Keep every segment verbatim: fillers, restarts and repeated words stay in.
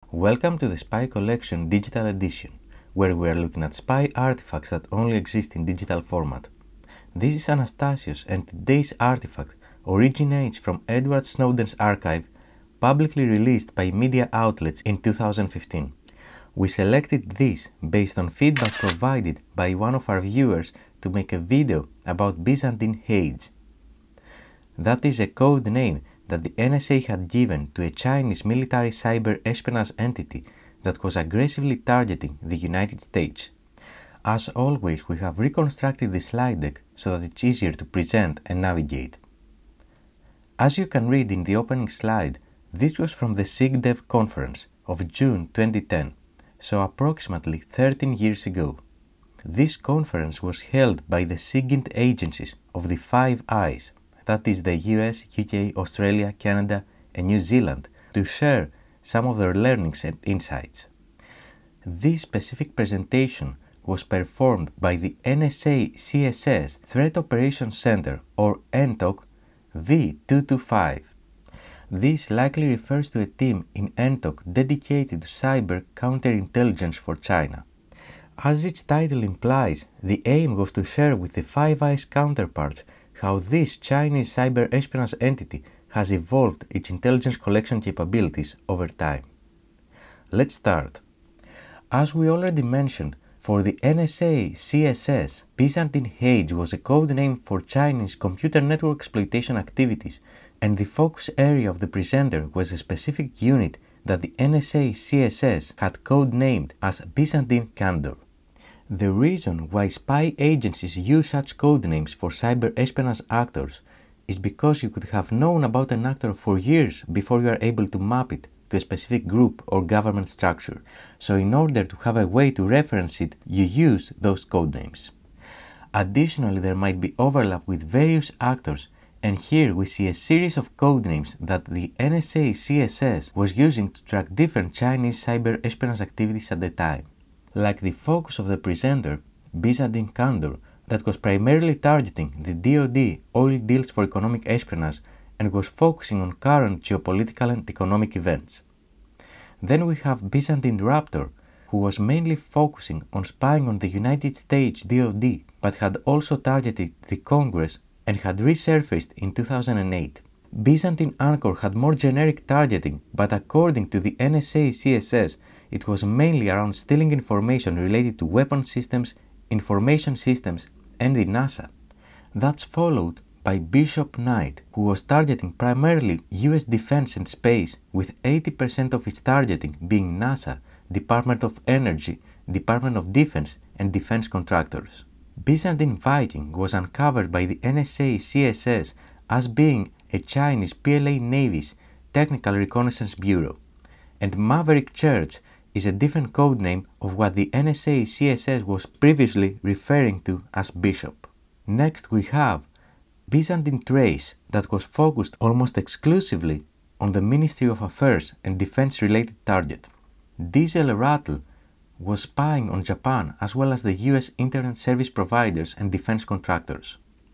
Welcome to the Spy Collection Digital Edition, where we are looking at spy artifacts that only exist in digital format. This is Anastasios, and today's artifact originates from Edward Snowden's archive, publicly released by media outlets in two thousand fifteen. We selected this based on feedback provided by one of our viewers to make a video about Byzantine Hades. That is a code name that the N S A had given to a Chinese military cyber espionage entity that was aggressively targeting the United States. As always, we have reconstructed the slide deck so that it's easier to present and navigate. As you can read in the opening slide, this was from the SIGDEV conference of June twenty ten, so approximately thirteen years ago. This conference was held by the SIGINT agencies of the Five Eyes, that is the U S, U K, Australia, Canada and New Zealand, to share some of their learnings and insights. This specific presentation was performed by the N S A C S S Threat Operations Centre, or N T O C V two twenty-five. This likely refers to a team in N T O C dedicated to cyber counterintelligence for China. As its title implies, the aim was to share with the Five Eyes counterparts how this Chinese cyber espionage entity has evolved its intelligence collection capabilities over time. Let's start. As we already mentioned, for the N S A C S S, Byzantine Hades was a code name for Chinese computer network exploitation activities, and the focus area of the presenter was a specific unit that the N S A C S S had codenamed as Byzantine Candor. The reason why spy agencies use such codenames for cyber espionage actors is because you could have known about an actor for years before you are able to map it to a specific group or government structure, so in order to have a way to reference it, you use those codenames. Additionally, there might be overlap with various actors, and here we see a series of codenames that the N S A C S S was using to track different Chinese cyber espionage activities at the time. Like the focus of the presenter, Byzantine Candor, that was primarily targeting the D O D oil deals for economic espionage and was focusing on current geopolitical and economic events. Then we have Byzantine RAPTOR, who was mainly focusing on spying on the United States D O D, but had also targeted the Congress and had resurfaced in two thousand eight. Byzantine Anchor had more generic targeting, but according to the N S A C S S, it was mainly around stealing information related to weapon systems, information systems, and the NASA. That's followed by Bishop Knight, who was targeting primarily U S defense and space, with eighty percent of its targeting being NASA, Department of Energy, Department of Defense, and defense contractors. Byzantine Viking was uncovered by the N S A C S S as being a Chinese P L A Navy's Technical Reconnaissance Bureau, and Maverick Church is a different codename of what the N S A C S S was previously referring to as Bishop. Next we have Byzantine Trace, that was focused almost exclusively on the Ministry of Affairs and defense-related target. Diesel Rattle was spying on Japan as well as the U S internet service providers and defense contractors.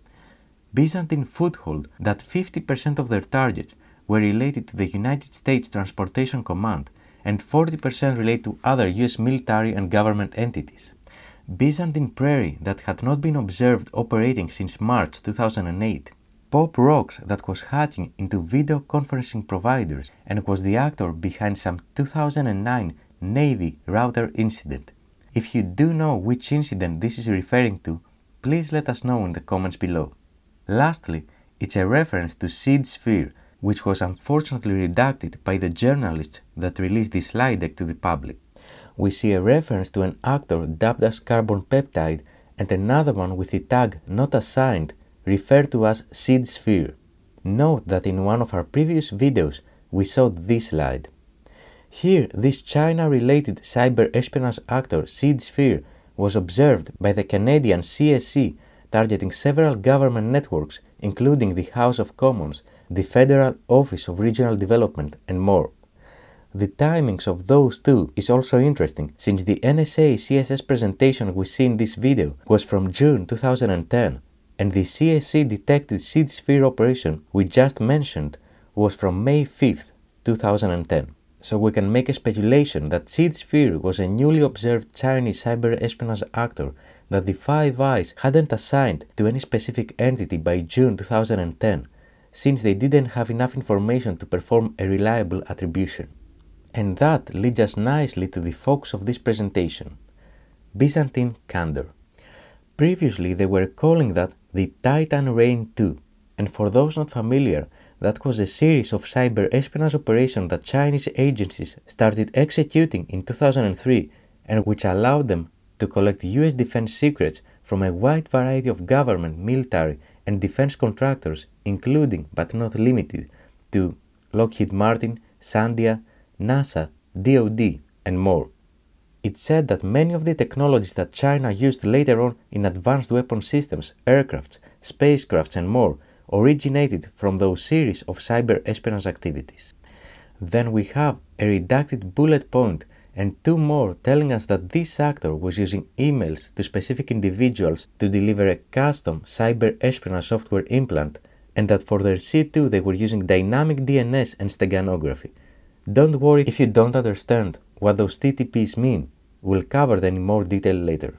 Byzantine Foothold, that fifty percent of their targets were related to the United States Transportation Command and forty percent related to other U S military and government entities. Byzantine PRAIRIE, that had not been observed operating since March two thousand eight. Pop Rocks, that was hacking into video conferencing providers and was the actor behind some two thousand nine Navy router incident. If you do know which incident this is referring to, please let us know in the comments below. Lastly, it's a reference to SEEDSPHERE, which was unfortunately redacted by the journalist that released this slide deck to the public. We see a reference to an actor dubbed as Carbon Peptide and another one with the tag not assigned referred to as SEEDSPHERE. Note that in one of our previous videos we saw this slide. Here, this China-related cyber espionage actor SEEDSPHERE was observed by the Canadian C S C targeting several government networks, including the House of Commons, the Federal Office of Regional Development, and more. The timings of those two is also interesting, since the N S A C S S presentation we see in this video was from June two thousand ten, and the C S C detected SEEDSPHERE operation we just mentioned was from May fifth, two thousand ten. so we can make a speculation that SEEDSPHERE was a newly observed Chinese cyber espionage actor that the Five Eyes hadn't assigned to any specific entity by June two thousand ten, since they didn't have enough information to perform a reliable attribution. And that leads us nicely to the focus of this presentation: Byzantine Candor. Previously they were calling that the Titan Reign two, and for those not familiar, that was a series of cyber espionage operations that Chinese agencies started executing in two thousand three and which allowed them to collect U S defense secrets from a wide variety of government, military, and defense contractors, including but not limited to Lockheed Martin, Sandia, NASA, D O D, and more. It's said that many of the technologies that China used later on in advanced weapon systems, aircrafts, spacecrafts, and more originated from those series of cyber espionage activities. Then we have a redacted bullet point and two more telling us that this actor was using emails to specific individuals to deliver a custom cyber espionage software implant, and that for their C two they were using dynamic D N S and steganography. Don't worry if you don't understand what those T T Ps mean, we'll cover them in more detail later.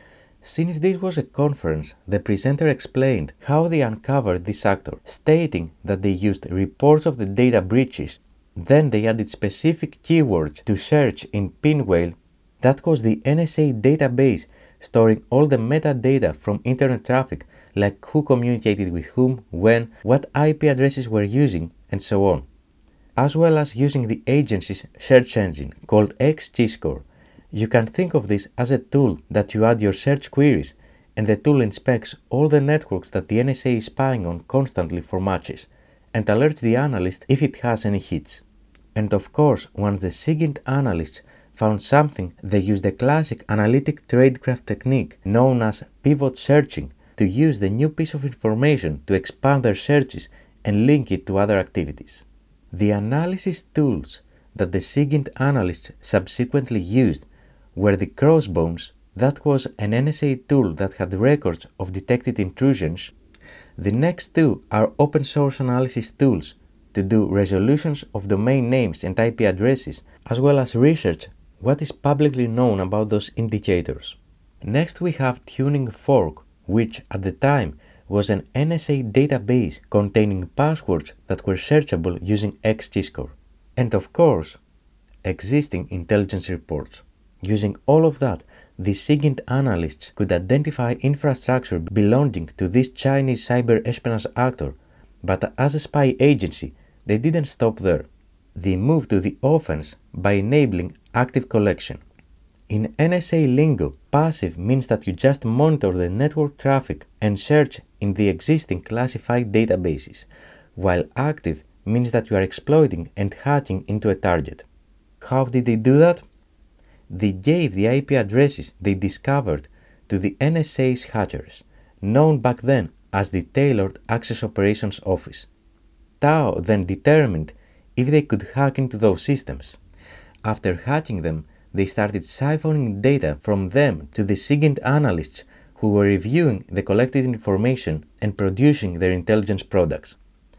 Since this was a conference, the presenter explained how they uncovered this actor, stating that they used reports of the data breaches. Then they added specific keywords to search in Pinwhale, that was the N S A database storing all the metadata from internet traffic, like who communicated with whom, when, what I P addresses were using, and so on, as well as using the agency's search engine called X G score. You can think of this as a tool that you add your search queries, and the tool inspects all the networks that the N S A is spying on constantly for matches, and alerts the analyst if it has any hits. And of course, once the SIGINT analysts found something, they used the classic analytic tradecraft technique known as pivot searching to use the new piece of information to expand their searches and link it to other activities. The analysis tools that the SIGINT analysts subsequently used were the Crossbones, that was an N S A tool that had records of detected intrusions. The next two are open source analysis tools to do resolutions of domain names and I P addresses, as well as research what is publicly known about those indicators. Next we have Tuning Fork, which at the time was an N S A database containing passwords that were searchable using X G score. And of course, existing intelligence reports. Using all of that, the SIGINT analysts could identify infrastructure belonging to this Chinese cyber espionage actor, but as a spy agency, they didn't stop there. They moved to the offense by enabling active collection. In N S A lingo, passive means that you just monitor the network traffic and search in the existing classified databases, while active means that you are exploiting and hacking into a target. How did they do that? They gave the I P addresses they discovered to the N S A's hackers, known back then as the Tailored Access Operations Office. T A O then determined if they could hack into those systems. After hacking them, they started siphoning data from them to the SIGINT analysts who were reviewing the collected information and producing their intelligence products.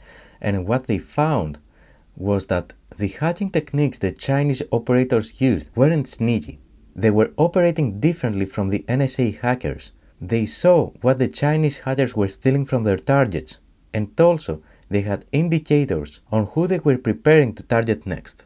And what they found was that the hacking techniques the Chinese operators used weren't sneaky. They were operating differently from the N S A hackers. They saw what the Chinese hackers were stealing from their targets, and also they had indicators on who they were preparing to target next.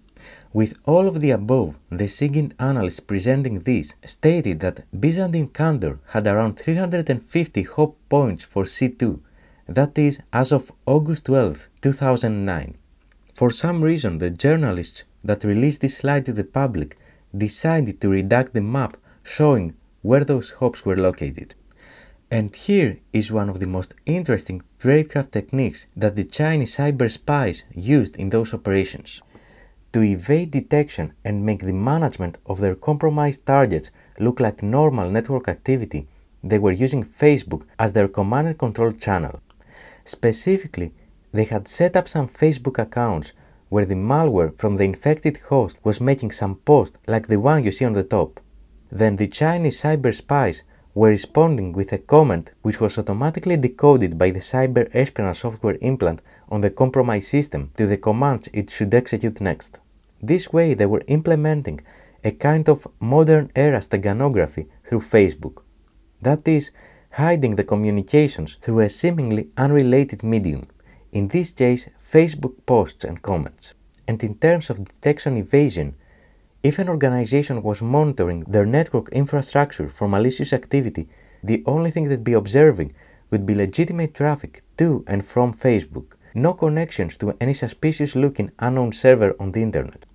With all of the above, the SIGINT analysts presenting this stated that Byzantine Candor had around three hundred fifty hop points for C two, that is, as of August twelfth, two thousand nine. For some reason, the journalists that released this slide to the public decided to redact the map showing where those hops were located. And here is one of the most interesting tradecraft techniques that the Chinese cyber spies used in those operations. To evade detection and make the management of their compromised targets look like normal network activity, they were using Facebook as their command and control channel. Specifically, they had set up some Facebook accounts where the malware from the infected host was making some post like the one you see on the top. Then the Chinese cyber spies were responding with a comment which was automatically decoded by the cyber espionage software implant on the compromised system to the commands it should execute next. This way they were implementing a kind of modern era steganography through Facebook. That is, hiding the communications through a seemingly unrelated medium, in this case Facebook posts and comments. And in terms of detection evasion, if an organization was monitoring their network infrastructure for malicious activity, the only thing they'd be observing would be legitimate traffic to and from Facebook, no connections to any suspicious-looking unknown server on the internet.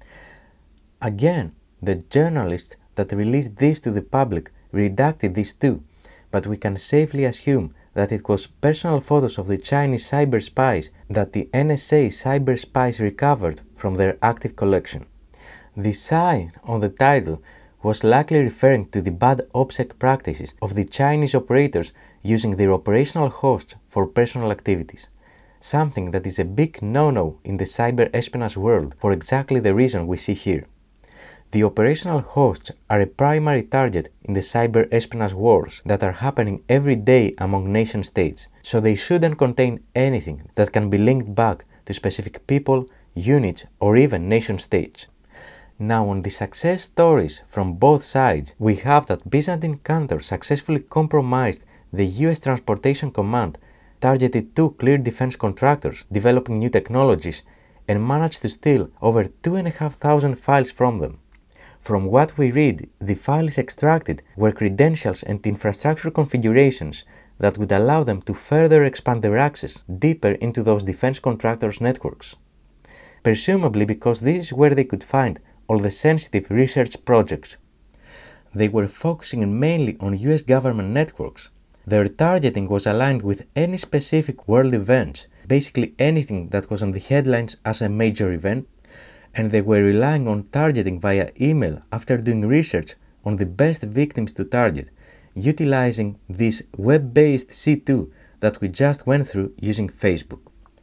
Again, the journalists that released this to the public redacted this too, but we can safely assume that it was personal photos of the Chinese cyber spies that the N S A cyber spies recovered from their active collection. The sign on the title was likely referring to the bad OPSEC practices of the Chinese operators using their operational hosts for personal activities, something that is a big no-no in the cyber espionage world for exactly the reason we see here. The operational hosts are a primary target in the cyber espionage wars that are happening every day among nation states, so they shouldn't contain anything that can be linked back to specific people, units, or even nation states. Now, on the success stories from both sides, we have that Byzantine Candor successfully compromised the U S Transportation Command, targeted two clear defense contractors developing new technologies, and managed to steal over two thousand five hundred files from them. From what we read, the files extracted were credentials and infrastructure configurations that would allow them to further expand their access deeper into those defense contractors' networks. Presumably because this is where they could find all the sensitive research projects. They were focusing mainly on U S government networks. Their targeting was aligned with any specific world events, basically anything that was on the headlines as a major event, and they were relying on targeting via email after doing research on the best victims to target, utilizing this web-based C two that we just went through using Facebook.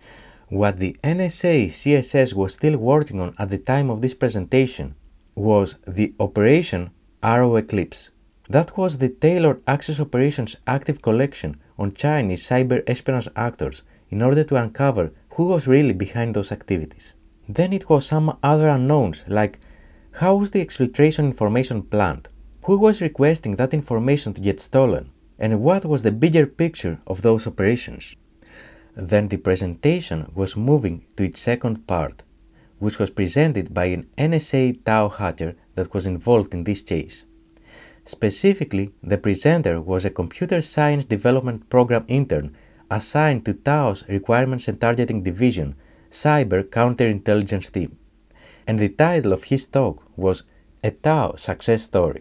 What the N S A C S S was still working on at the time of this presentation was the Operation ARROWECLIPSE. That was the tailored Access Operations active collection on Chinese cyber espionage actors in order to uncover who was really behind those activities. Then it was some other unknowns like how was the exfiltration information planned, who was requesting that information to get stolen, and what was the bigger picture of those operations. Then the presentation was moving to its second part, which was presented by an N S A T A O hacker that was involved in this case. Specifically, the presenter was a computer science development program intern assigned to T A O's Requirements and Targeting Division, Cyber Counterintelligence Team, and the title of his talk was A T A O Success Story.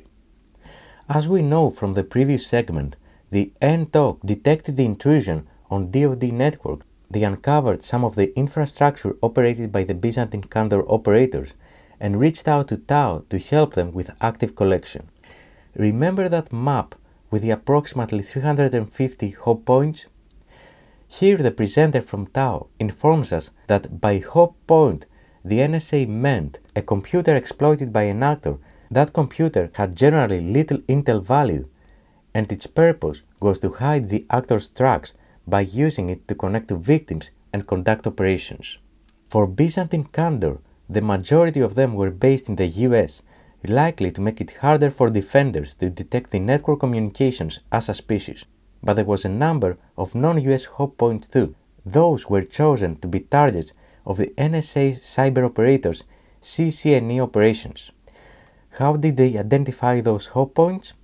As we know from the previous segment, the N T O C detected the intrusion on D O D network. They uncovered some of the infrastructure operated by the Byzantine Candor operators and reached out to T A O to help them with active collection. Remember that map with the approximately three hundred fifty hop points? Here the presenter from T A O informs us that by hop point the N S A meant a computer exploited by an actor. That computer had generally little intel value, and its purpose was to hide the actor's tracks by using it to connect to victims and conduct operations. For Byzantine Candor, the majority of them were based in the U S, likely to make it harder for defenders to detect the network communications as suspicious. But there was a number of non-U S hop points too. Those were chosen to be targets of the N S A cyber operators' C C N E operations. How did they identify those hop points?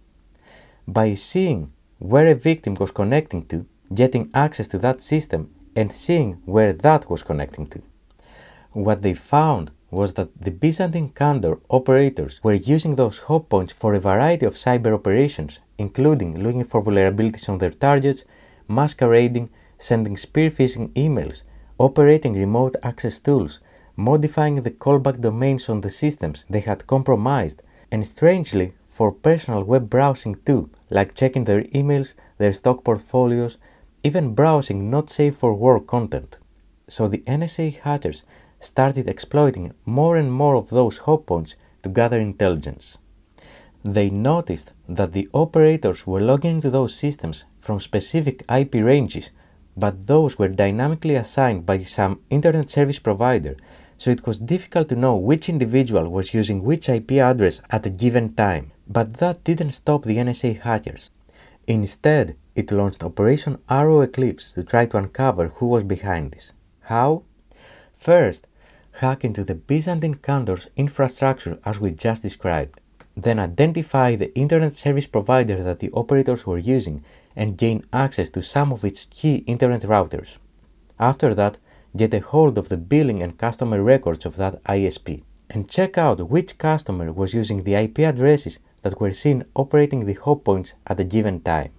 By seeing where a victim was connecting to, getting access to that system, and seeing where that was connecting to. What they found was that the Byzantine Candor operators were using those hop points for a variety of cyber operations, including looking for vulnerabilities on their targets, masquerading, sending spear phishing emails, operating remote access tools, modifying the callback domains on the systems they had compromised, and strangely for personal web browsing too, like checking their emails, their stock portfolios, even browsing not safe for work content. So the N S A hackers started exploiting more and more of those hop points to gather intelligence. They noticed that the operators were logging into those systems from specific I P ranges, but those were dynamically assigned by some internet service provider, so it was difficult to know which individual was using which I P address at a given time. But that didn't stop the N S A hackers. Instead, it launched Operation ARROWECLIPSE to try to uncover who was behind this. How? First, hack into the Byzantine Candor's infrastructure as we just described. Then identify the internet service provider that the operators were using and gain access to some of its key internet routers. After that, get a hold of the billing and customer records of that I S P and check out which customer was using the I P addresses that were seen operating the hop points at a given time.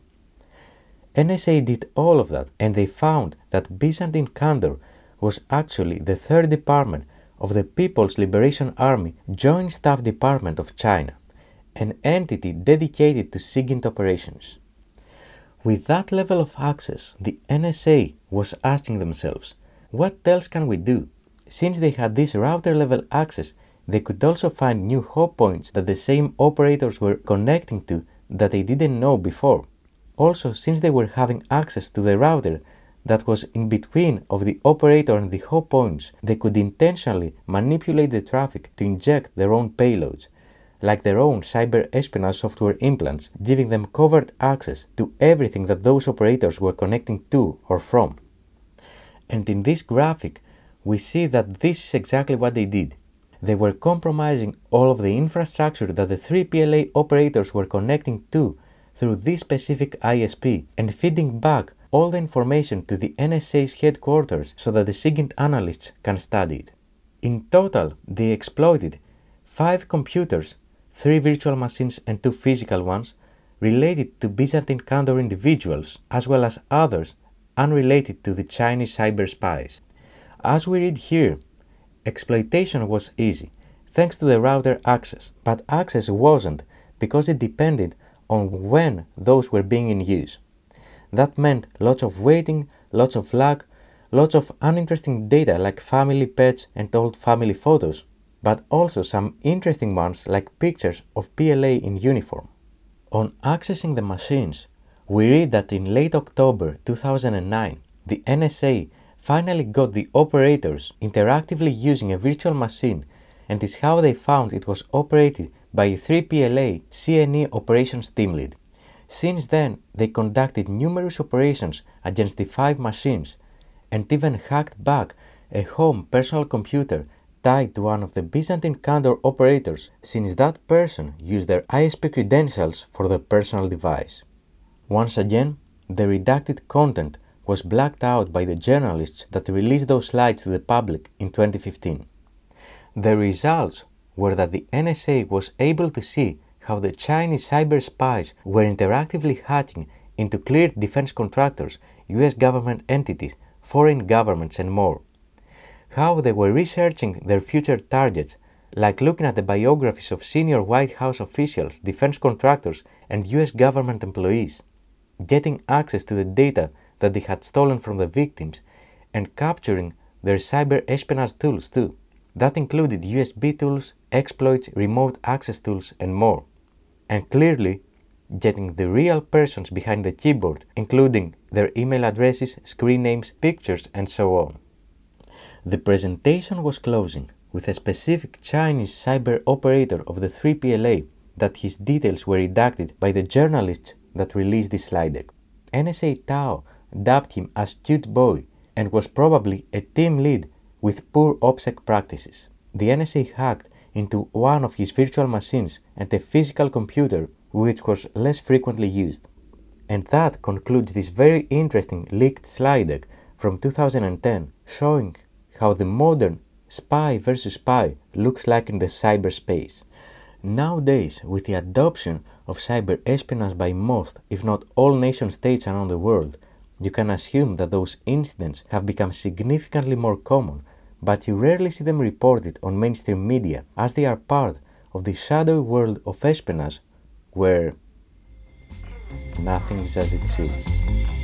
N S A did all of that, and they found that Byzantine Candor was actually the third department of the People's Liberation Army Joint Staff Department of China, an entity dedicated to SIGINT operations. With that level of access, the N S A was asking themselves, what else can we do? Since they had this router level access, they could also find new hop points that the same operators were connecting to that they didn't know before. Also, since they were having access to the router that was in between of the operator and the hop points, they could intentionally manipulate the traffic to inject their own payloads, like their own cyber espionage software implants, giving them covert access to everything that those operators were connecting to or from. And in this graphic, we see that this is exactly what they did. They were compromising all of the infrastructure that the three P L A operators were connecting to through this specific I S P and feeding back all the information to the N S A's headquarters so that the SIGINT analysts can study it. In total, they exploited five computers, three virtual machines and two physical ones, related to Byzantine Candor individuals, as well as others unrelated to the Chinese cyber spies. As we read here, exploitation was easy, thanks to the router access, but access wasn't because it depended on when those were being in use. That meant lots of waiting, lots of lag, lots of uninteresting data like family pets and old family photos, but also some interesting ones like pictures of P L A in uniform. On accessing the machines, we read that in late October two thousand nine, the N S A finally got the operators interactively using a virtual machine, and is how they found it was operated by a three P L A C N E operations team lead. Since then, they conducted numerous operations against the five machines, and even hacked back a home personal computer tied to one of the Byzantine Candor operators, since that person used their I S P credentials for the personal device. Once again, the redacted content was blacked out by the journalists that released those slides to the public in twenty fifteen. The results were that the N S A was able to see how the Chinese cyber spies were interactively hacking into cleared defense contractors, U S government entities, foreign governments and more. How they were researching their future targets, like looking at the biographies of senior White House officials, defense contractors and U S government employees, getting access to the data that they had stolen from the victims, and capturing their cyber espionage tools too. That included U S B tools, exploits, remote access tools and more. And clearly, getting the real persons behind the keyboard, including their email addresses, screen names, pictures and so on. The presentation was closing with a specific Chinese cyber operator of the three P L A that his details were redacted by the journalists that released this slide deck. N S A T A O dubbed him as CUTEBOY and was probably a team lead with poor OPSEC practices. The N S A hacked into one of his virtual machines and a physical computer which was less frequently used. And that concludes this very interesting leaked slide deck from two thousand ten showing how the modern spy versus spy looks like in the cyberspace. Nowadays, with the adoption of cyber espionage by most, if not all nation states around the world, you can assume that those incidents have become significantly more common, but you rarely see them reported on mainstream media as they are part of the shadowy world of espionage where nothing is as it seems.